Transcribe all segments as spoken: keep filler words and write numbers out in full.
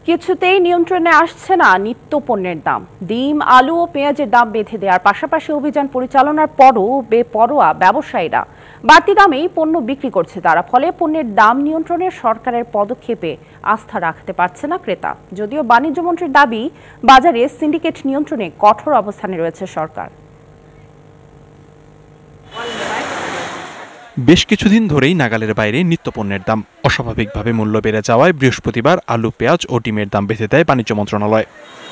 কিছুতেই নিয়ন্ত্রণে আসছে না নিত্য পণ্যের দাম। ডিম, আলু ও পেঁয়াজের দাম বেঁধে দেওয়ার পাশাপাশি অভিযান পরিচালনার পরও বেপরোয়া ব্যবসায়ীরা বাড়তি দামেই পণ্য বিক্রি করছে তারা। ফলে পণ্যের দাম নিয়ন্ত্রণে সরকারের পদক্ষেপে আস্থা রাখতে পারছে না ক্রেতা। যদিও বাণিজ্য মন্ত্রীর দাবি, বাজারে সিন্ডিকেট নিয়ন্ত্রণে কঠোর অবস্থানে রয়েছে সরকার। বেশ কিছুদিন ধরেই নাগালের বাইরে নিত্যপণ্যের দাম। অস্বাভাবিকভাবে মূল্য বেড়ে যাওয়ায় বৃহস্পতিবার আলু, পেঁয়াজ ও ডিমের দাম বেঁধে দেয় বাণিজ্য মন্ত্রণালয়।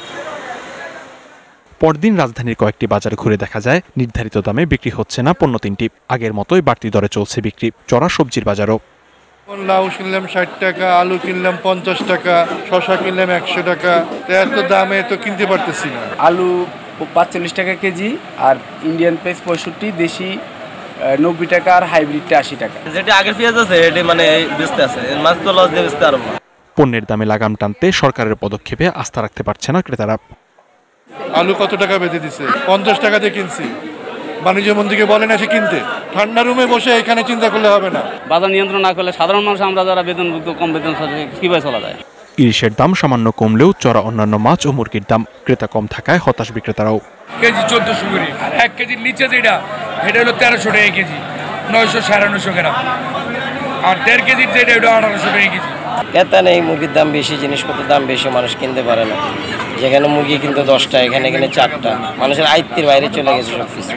পরদিন রাজধানীর কয়েকটি বাজার ঘুরে দেখা যায় নির্ধারিত দামে বিক্রি হচ্ছে না পণ্য তিনটি। আগের মতোই বাড়তি দরে চলছে বিক্রি। চড়া সবজির বাজারও। লাউ কিনলাম ষাট টাকা, আলু কিনলাম পঞ্চাশ টাকা, শসা কিনলাম একশো টাকা। এত দামে তো কিনতে পারতেছি না। আলু পাঁচচল্লিশ টাকা কেজি, আর ইন্ডিয়ান পেঁয়াজ পঁয়ষট্টি, দেশি নব্বই টাকা, আর হাইব্রিডটা আশি টাকা। যেটা আগের পেঁয়াজ আছে এটা মানে বেচতে আছে, মাছ তো লস দিয়ে বেচতে পারবো না। পণ্যের দামে লাগাম টানতে সরকারের পদক্ষেপে আস্থা রাখতে পারছে না ক্রেতারা। আলু কত টাকা বেঁধে দিছে? পঞ্চাশ টাকাতে কিনছি। বাণিজ্য মন্ত্রীকে বলেন এসে কিনতে। ঠান্ডা রুমে বসে এখানে চিন্তা করলে হবে না। বাজার নিয়ন্ত্রণ না করলে সাধারণ মানুষ, আমরা যারা বেতনভুক্ত, কম বেতন, কিভাবে চলা যায়? ইলিশের দাম সামান্য কমলেও চড়া অন্যান্য মাছ ও মুরগির দাম। ক্রেতা কম থাকায় হতাশ বিক্রেতারাও। কেজি চোদ্দশো করে, আর এক কেজির নিচে যেটা এটা হলো তেরোশো টাকা কেজি, নয়শো সাড়ে নয়শো গ্রাম। আর দেড় কেজির যেটা ওটা আঠারোশো টাকা কেজি। ক্রেতা নেই, মুরগির দাম বেশি, জিনিসপত্রের দাম বেশি, মানুষ কিনতে পারে না। যেখানে মুরগি কিনতে দশটা, এখানে এখানে চারটা। মানুষের আয়ত্তের বাইরে চলে গেছে সব কিছু।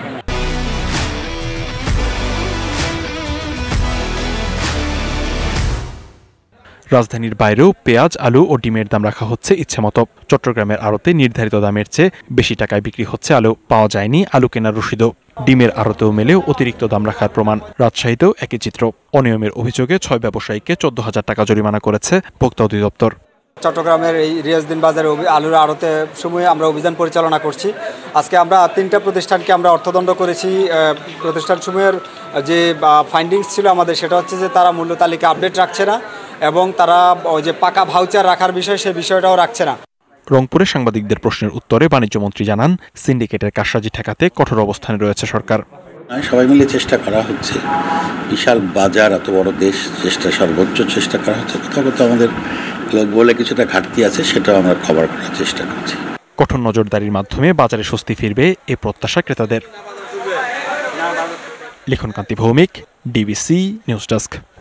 রাজধানীর বাইরেও পেঁয়াজ, আলু ও ডিমের দাম রাখা হচ্ছে ইচ্ছেমতো। চট্টগ্রামের আড়তে নির্ধারিত দামের চেয়ে বেশি টাকায় বিক্রি হচ্ছে আলু। পাওয়া যায়নি আলু কেনার রসিদও। ডিমের আড়তেও মেলেও অতিরিক্ত দাম রাখার প্রমাণ। রাজশাহীতেও একই চিত্র। অনিয়মের অভিযোগে ছয় ব্যবসায়ীকে চোদ্দ হাজার টাকা জরিমানা করেছে ভোক্তা অধিদপ্তর। চট্টগ্রামের এই রিয়াজউদ্দিন বাজারে আলুর আড়তে সময়ে আমরা অভিযান পরিচালনা করছি। আজকে আমরা তিনটা প্রতিষ্ঠানকে আমরা অর্থদণ্ড করেছি। প্রতিষ্ঠান সমূহের যে ফাইন্ডিংস ছিল আমাদের, সেটা হচ্ছে যে তারা মূল্য তালিকা আপডেট রাখছে না, এবং তারা ওই যে পাকা ভাউচার রাখার বিষয়, সেই বিষয়টাও রাখছে না। রংপুরে সাংবাদিকদের প্রশ্নের উত্তরে বাণিজ্য মন্ত্রী জানান, সিন্ডিকেটের কারসাজি ঠেকাতে কঠোর অবস্থানে রয়েছে সরকার। সবাই মিলে চেষ্টা করা হচ্ছে। বিশাল বাজার, এত বড় দেশ, চেষ্টা সর্বোচ্চ চেষ্টা করা হচ্ছে। কোথাও কোথাও আমাদের লোক বলে কিছুটা ঘাটতি আছে, সেটাও আমরা কভার করার চেষ্টা করছি। কঠোর নজরদারির মাধ্যমে বাজারে স্বস্তি ফিরবে এ প্রত্যাশা ক্রেতাদের। Likhonkanti Bhowmik, DBC news desk.